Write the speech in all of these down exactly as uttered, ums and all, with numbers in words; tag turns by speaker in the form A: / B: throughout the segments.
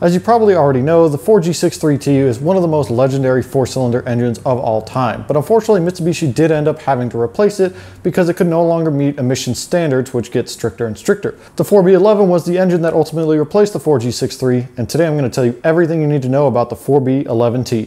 A: As you probably already know, the four G sixty-three T is one of the most legendary four-cylinder engines of all time, but unfortunately Mitsubishi did end up having to replace it because it could no longer meet emission standards, which get stricter and stricter. The four B eleven was the engine that ultimately replaced the four G sixty-three, and today I'm going to tell you everything you need to know about the four B eleven T.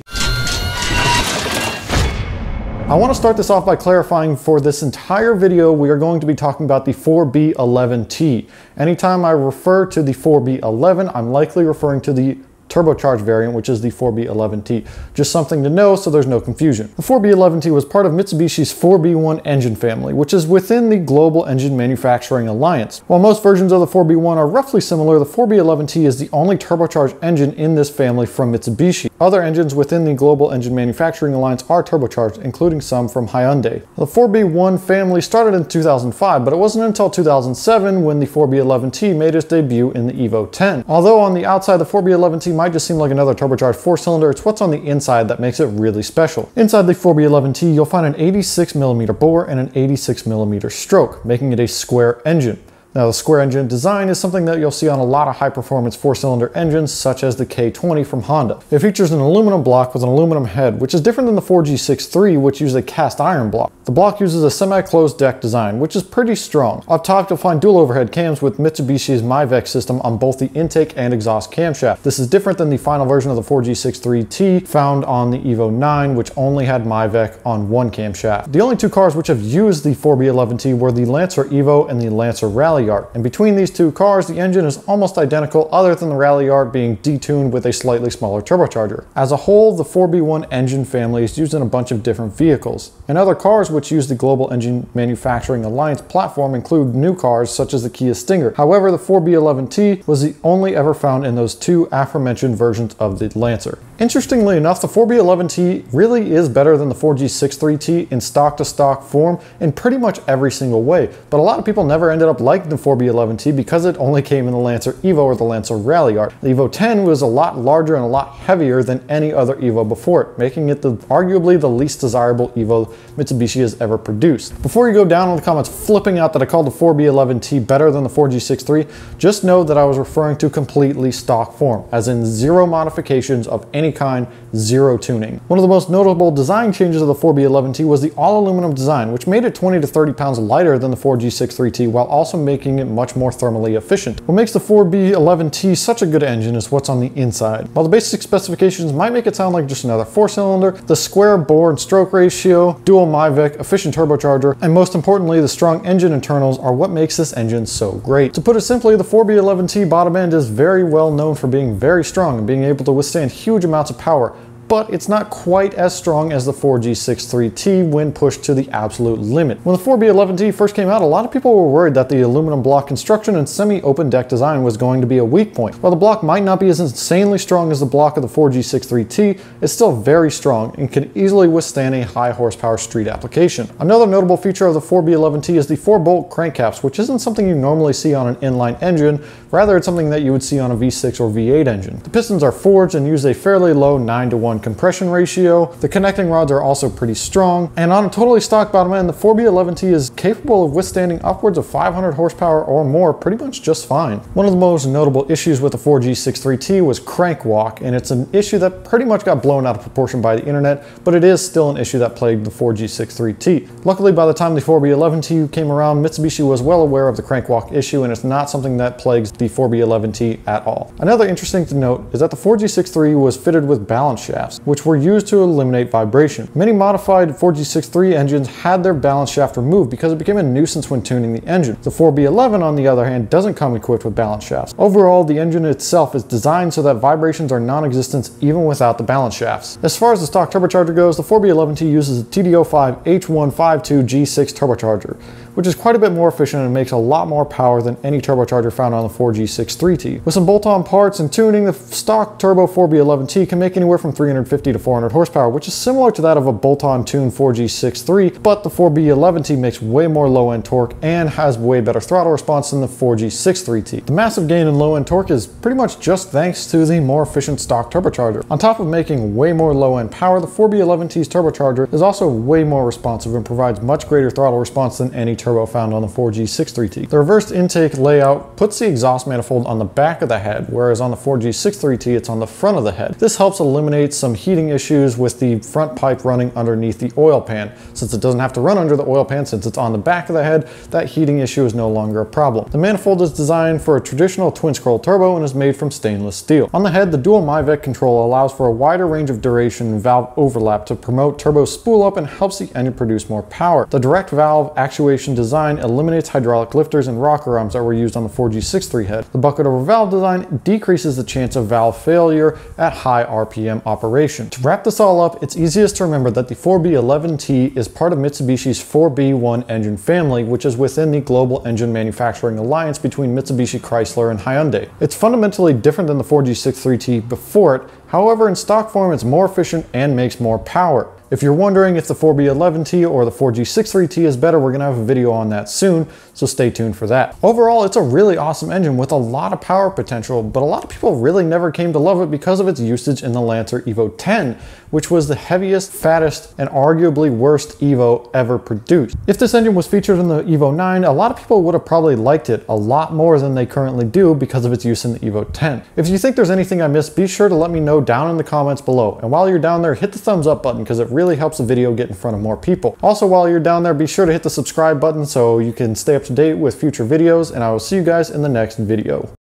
A: I want to start this off by clarifying for this entire video we are going to be talking about the four B eleven T. Anytime I refer to the four B eleven, I'm likely referring to the turbocharged variant, which is the four B eleven T. Just something to know so there's no confusion. The four B eleven T was part of Mitsubishi's four B one engine family, which is within the Global Engine Manufacturing Alliance. While most versions of the four B one are roughly similar, the four B eleven T is the only turbocharged engine in this family from Mitsubishi. Other engines within the Global Engine Manufacturing Alliance are turbocharged, including some from Hyundai. The four B one family started in two thousand five, but it wasn't until two thousand seven when the four B eleven T made its debut in the Evo ten. Although on the outside the four B eleven T might just seem like another turbocharged four-cylinder, it's what's on the inside that makes it really special. Inside the four B eleven T, you'll find an eighty-six millimeter bore and an eighty-six millimeter stroke, making it a square engine. Now, the square engine design is something that you'll see on a lot of high-performance four-cylinder engines, such as the K twenty from Honda. It features an aluminum block with an aluminum head, which is different than the four G sixty-three, which uses a cast iron block. The block uses a semi-closed deck design, which is pretty strong. Up top, you'll find dual overhead cams with Mitsubishi's MyVec system on both the intake and exhaust camshaft. This is different than the final version of the four G sixty-three T found on the Evo nine, which only had MyVec on one camshaft. The only two cars which have used the four B eleven T were the Lancer Evo and the Lancer Rally Art. And between these two cars, the engine is almost identical, other than the Rally Art being detuned with a slightly smaller turbocharger. As a whole, the four B one engine family is used in a bunch of different vehicles. And other cars which use the Global Engine Manufacturing Alliance platform include new cars such as the Kia Stinger. However, the four B eleven T was the only ever found in those two aforementioned versions of the Lancer. Interestingly enough, the four B eleven T really is better than the four G sixty-three T in stock-to-stock form in pretty much every single way, but a lot of people never ended up liking the four B eleven T because it only came in the Lancer Evo or the Lancer Rally Art. The Evo ten was a lot larger and a lot heavier than any other Evo before it, making it the arguably the least desirable Evo Mitsubishi has ever produced. Before you go down in the comments flipping out that I called the four B eleven T better than the four G sixty-three, just know that I was referring to completely stock form, as in zero modifications of any kind, zero tuning. One of the most notable design changes of the four B eleven T was the all-aluminum design, which made it twenty to thirty pounds lighter than the four G sixty-three T while also making it much more thermally efficient. What makes the four B eleven T such a good engine is what's on the inside. While the basic specifications might make it sound like just another four-cylinder, the square bore and stroke ratio, dual MyVec, efficient turbocharger, and most importantly the strong engine internals are what makes this engine so great. To put it simply, the four B eleven T bottom end is very well known for being very strong and being able to withstand huge amounts of power, but it's not quite as strong as the four G sixty-three T when pushed to the absolute limit. When the four B eleven T first came out, a lot of people were worried that the aluminum block construction and semi-open deck design was going to be a weak point. While the block might not be as insanely strong as the block of the four G sixty-three T, it's still very strong and can easily withstand a high horsepower street application. Another notable feature of the four B eleven T is the four bolt crankcaps, which isn't something you normally see on an inline engine, rather it's something that you would see on a V six or V eight engine. The pistons are forged and use a fairly low nine to one compression ratio. The connecting rods are also pretty strong, and on a totally stock bottom end, the four B eleven T is capable of withstanding upwards of five hundred horsepower or more pretty much just fine. One of the most notable issues with the four G sixty-three T was crank walk, and it's an issue that pretty much got blown out of proportion by the internet, but it is still an issue that plagued the four G sixty-three T. Luckily, by the time the four B eleven T came around, Mitsubishi was well aware of the crank walk issue, and it's not something that plagues the four B eleven T at all. Another interesting thing to note is that the four G sixty-three was fitted with balance shafts, which were used to eliminate vibration. Many modified four G sixty-three engines had their balance shaft removed because it became a nuisance when tuning the engine. The four B eleven, on the other hand, doesn't come equipped with balance shafts. Overall, the engine itself is designed so that vibrations are non-existent even without the balance shafts. As far as the stock turbocharger goes, the four B eleven T uses a T D O five H one fifty-two G six turbocharger, which is quite a bit more efficient and makes a lot more power than any turbocharger found on the four G sixty-three T. With some bolt-on parts and tuning, the stock turbo four B eleven T can make anywhere from three hundred fifty to four hundred horsepower, which is similar to that of a bolt-on tuned four G sixty-three, but the four B eleven T makes way more low-end torque and has way better throttle response than the four G sixty-three T. The massive gain in low-end torque is pretty much just thanks to the more efficient stock turbocharger. On top of making way more low-end power, the four B eleven T's turbocharger is also way more responsive and provides much greater throttle response than any turbo found on the four G sixty-three T. The reversed intake layout puts the exhaust manifold on the back of the head, whereas on the four G sixty-three T it's on the front of the head. This helps eliminate some heating issues with the front pipe running underneath the oil pan. Since it doesn't have to run under the oil pan, since it's on the back of the head, that heating issue is no longer a problem. The manifold is designed for a traditional twin scroll turbo and is made from stainless steel. On the head, the dual MyVec control allows for a wider range of duration and valve overlap to promote turbo spool up and helps the engine produce more power. The direct valve actuation design eliminates hydraulic lifters and rocker arms that were used on the four G sixty-three head. The bucket over valve design decreases the chance of valve failure at high R P M operation. To wrap this all up, it's easiest to remember that the four B eleven T is part of Mitsubishi's four B one engine family, which is within the global engine manufacturing alliance between Mitsubishi, Chrysler, and Hyundai. It's fundamentally different than the four G sixty-three T before it. However, in stock form, it's more efficient and makes more power. If you're wondering if the four B eleven T or the four G sixty-three T is better, we're gonna have a video on that soon, so stay tuned for that. Overall, it's a really awesome engine with a lot of power potential, but a lot of people really never came to love it because of its usage in the Lancer Evo ten, which was the heaviest, fattest, and arguably worst Evo ever produced. If this engine was featured in the Evo nine, a lot of people would have probably liked it a lot more than they currently do because of its use in the Evo ten. If you think there's anything I missed, be sure to let me know down in the comments below. And while you're down there, hit the thumbs up button because it really helps the video get in front of more people. Also, while you're down there, be sure to hit the subscribe button so you can stay up to date with future videos, and I will see you guys in the next video.